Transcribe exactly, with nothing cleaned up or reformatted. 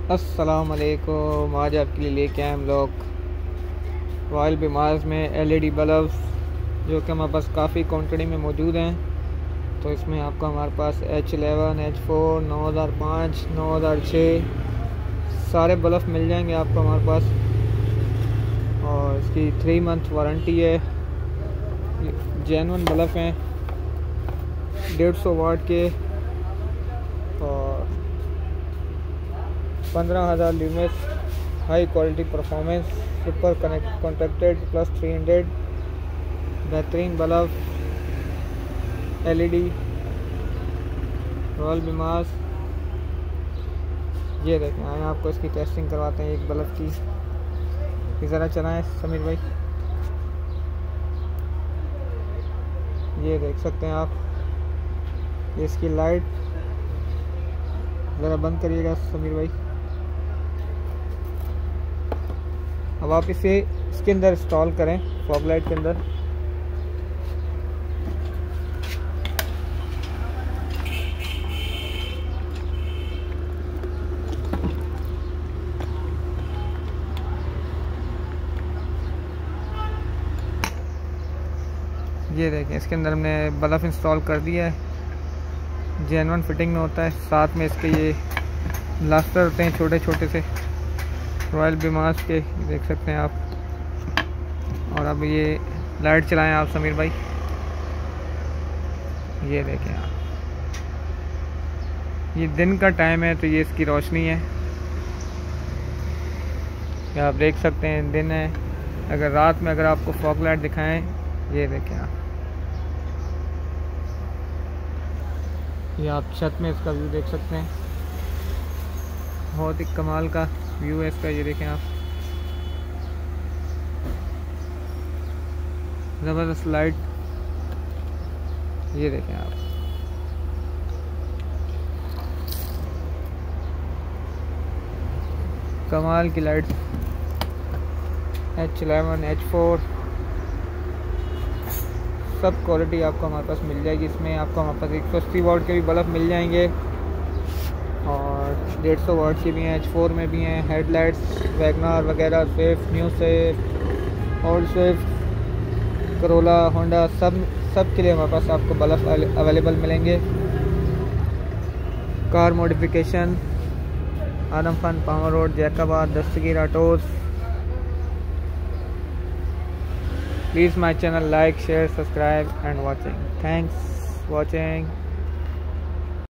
अस्सलाम वालेकुम। आज आपके लिए लेके आए हम लोग रॉयल बिमार्स में एलईडी बल्ब, जो कि हमारे पास काफ़ी क्वांटिटी में मौजूद हैं। तो इसमें आपको हमारे पास एच एलेवन, एच फोर, नौ हज़ार पाँच, नौ हज़ार छः सारे बल्ब मिल जाएंगे आपको हमारे पास। और इसकी थ्री मंथ वारंटी है। जेन्युइन बल्ब हैं, डेढ़ सौ वाट के और पंद्रह हज़ार lumens, high quality performance, super connect contracted plus three hundred, बेहतरीन बल्ब एलईडी रॉयल बिमार्स। ये देखें, आए आपको इसकी टेस्टिंग करवाते हैं एक बल्ब की। ज़रा चलाएं समीर भाई। ये देख सकते हैं आप, ये इसकी लाइट ज़रा बंद करिएगा समीर भाई। अब आप इसे इसके अंदर इंस्टॉल करें, फॉग लाइट के अंदर। ये देखें, इसके अंदर हमने बल्ब इंस्टॉल कर दिया है। जेन्युइन फिटिंग में होता है। साथ में इसके ये लास्टर होते हैं छोटे छोटे से, रॉयल बिमार्स के, देख सकते हैं आप। और अब ये लाइट चलाएं आप समीर भाई। ये देखें आप, ये दिन का टाइम है तो ये इसकी रोशनी है, ये आप देख सकते हैं दिन है। अगर रात में अगर आपको फॉग लाइट दिखाएं, ये देखें आप, ये आप छत में इसका व्यू देख सकते हैं। बहुत ही कमाल का व्यू है इसका। ये देखें आप, ज़बरदस्त लाइट। ये देखें आप, कमाल की light. H eleven, H four सब क्वालिटी आपको हमारे पास मिल जाएगी। इसमें आपको हमारे पास एक सौ अस्सी वाट के भी बल्ब मिल जाएंगे और डेढ़ सौ वाट की भी हैं, एच फोर में भी हैं। हेडलाइट्स वैगनार वगैरह, Swift, new Swift, old Swift, Corolla, Honda, सब सब के लिए हमारे पास आपको बल्ब अवेलेबल मिलेंगे। Car modification, Adam Khan power road, Jacobabad, Dastgir autos. Please my channel, like, share, subscribe and watching. Thanks watching.